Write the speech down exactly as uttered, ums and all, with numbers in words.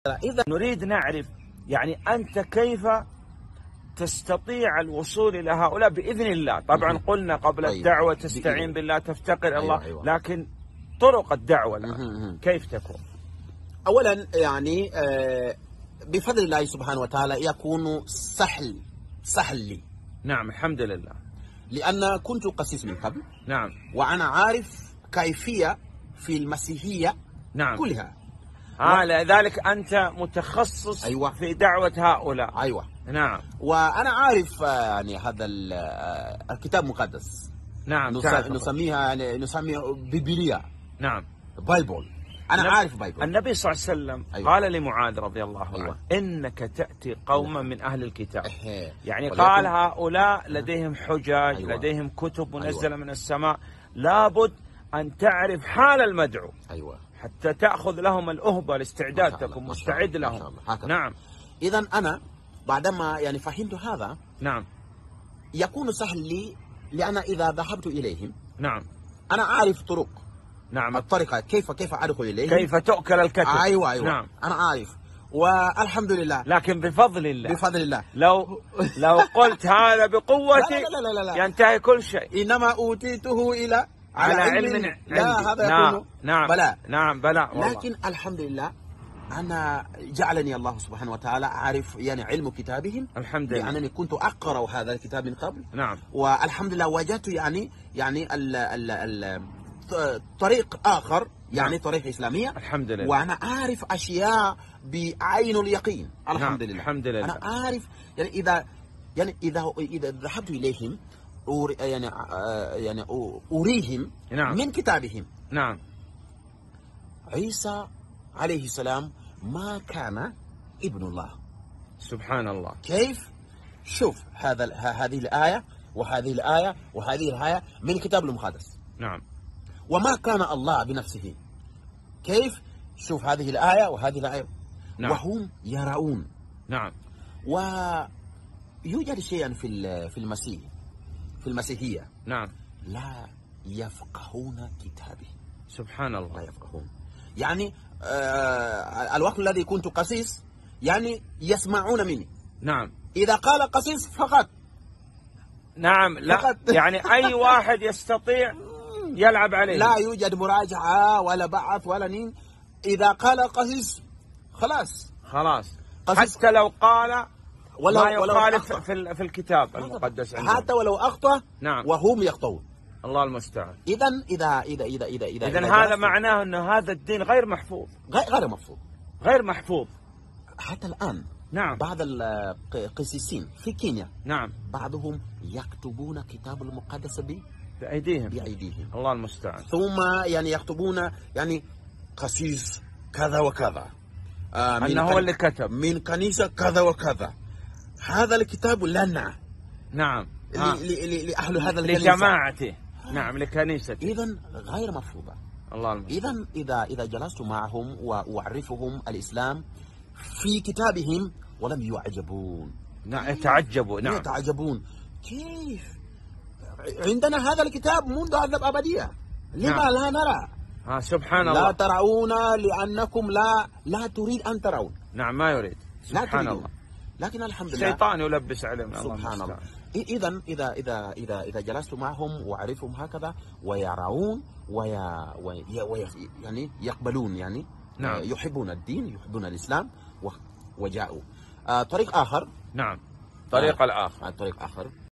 إذا نريد نعرف يعني أنت كيف تستطيع الوصول إلى هؤلاء بإذن الله. طبعا قلنا قبل طيب. الدعوة تستعين بالله، تفتقر أيوة الله، أيوة. لكن طرق الدعوة الآن كيف تكون؟ أولا يعني آه بفضل الله سبحانه وتعالى يكون سهل سهل لي. نعم الحمد لله. لأن كنت قسيس من قبل. نعم. وأنا عارف كيفية في المسيحية نعم كلها. آه لذلك أنت متخصص أيوة. في دعوة هؤلاء. أيوة. نعم. وأنا عارف يعني هذا الكتاب المقدس. نعم. نس... نسميها يعني نسميها بيبلية. نعم. بايبل. أنا النبي... عارف بايبل. النبي صلى الله عليه وسلم أيوة. قال لمعاذ رضي الله عنه أيوة. إنك تأتي قوما من أهل الكتاب. إيه. يعني ولكن... قال هؤلاء لديهم حجج. أيوة. لديهم كتب منزلة أيوة. من السماء، لابد أن تعرف حال المدعو. أيوة. حتى تأخذ لهم الأهبة، الاستعداد، تكون مستعد لهم. نعم. إذا أنا بعدما يعني فهمت هذا، نعم، يكون سهل لي، لأن إذا ذهبت إليهم نعم، أنا أعرف طرق. نعم، الطريقة كيف كيف أدخل إليهم، كيف تؤكل الكتف. أيوة أيوة. نعم. أنا عارف، والحمد لله. لكن بفضل الله. بفضل الله. لو لو قلت هذا بقوتي لا لا لا لا لا. ينتهي كل شيء. إنما أوتيته إلى على علم, علم. علم. لا هذا نعم. يكون نعم. بلاء. نعم بلاء والله. لكن الحمد لله أنا جعلني الله سبحانه وتعالى أعرف يعني علم كتابهم. الحمد لله. لأنني كنت أقرأ هذا الكتاب من قبل. نعم. والحمد لله وجدت يعني يعني ال ال ال طريق آخر، يعني نعم. طريق إسلامية. الحمد لله. وأنا أعرف أشياء بعين اليقين. الحمد نعم. لله. الحمد لله. أنا أعرف يعني إذا يعني إذا إذا ذهبت إليهم أور يعني يعني أريهم. نعم. من كتابهم. نعم. عيسى عليه السلام ما كان ابن الله. سبحان الله. كيف؟ شوف هذا هذه الآية وهذه الآية وهذه الآية من الكتاب المقدس. نعم. وما كان الله بنفسه. كيف؟ شوف هذه الآية وهذه الآية. نعم. وهم يرون. نعم. ويوجد شيئا في في المسيح في المسيحية. نعم. لا يفقهون كتابه. سبحان الله. لا يفقهون. يعني آه الوقت الذي كنت قسيس يعني يسمعون مني. نعم. إذا قال قسيس فقط. نعم. لا فقط. يعني أي واحد يستطيع يلعب عليه. لا يوجد مراجعة ولا بعث ولا نين. إذا قال قسيس خلاص خلاص. قسيس. حتى لو قال ولو ما يخالف ولو في في الكتاب المقدس عندهم. حتى ولو أخطأ. نعم. وهم يخطئون. الله المستعان. إذا إذا إذا إذا إذا إذا إذا هذا معناه أن هذا الدين غير محفوظ. غير محفوظ. غير محفوظ حتى الآن. نعم. بعض القسيسين في كينيا. نعم. بعضهم يكتبون كتاب المقدس ب بأيديهم. بأيديهم. الله المستعان. ثم يعني يكتبون يعني قسيس كذا وكذا. آه أنه هو اللي كتب من كنيسة كذا وكذا. هذا الكتاب لنا. نعم. آه. لأهل هذا الكنيسة. لجماعته. نعم لكنيسته. إذا غير مفروضة. الله المستعان. إذا إذا إذا جلست معهم وأعرفهم الإسلام في كتابهم ولم يعجبون. نعم يتعجبوا. نعم يتعجبون. كيف عندنا هذا الكتاب منذ الأبدية، لما نعم. لا نرى؟ آه سبحان لا الله. لا ترون لأنكم لا لا تريد أن ترون. نعم ما يريد. سبحان الله. لكن الحمد لله الشيطان يلبس عليهم. سبحان الله. إذا إذا إذا إذا إذا جلست معهم وأعرفهم هكذا ويرون ويا ويا ويا يعني يقبلون يعني. نعم. يحبون الدين، يحبون الإسلام وجاءوا. آه طريق آخر. نعم. طريق آه الآخر. طريق آخر